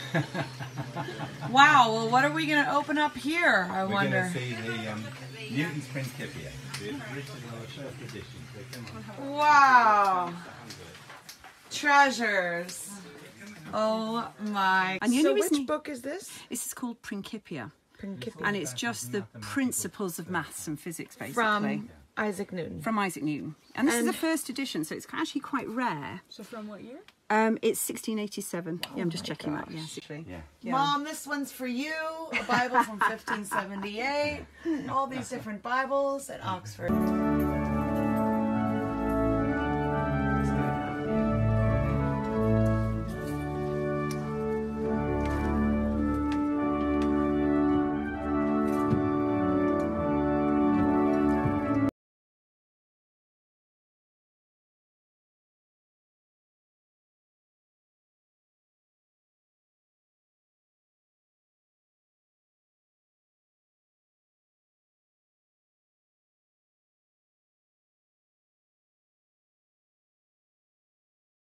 Wow, well, what are we going to open up here, I wonder? We're going to see the Newton's Principia, the original first edition. Wow. Treasures. Oh my. And So which book is this? This is called Principia. Principia. And it's just the principles of maths and physics, basically. From Isaac Newton. From Isaac Newton. And this is the first edition, so it's actually quite rare. So from what year? It's 1687. Yeah, I'm just checking that. Yeah. Mom, this one's for you. A Bible from 1578. All these different Bibles at Oxford.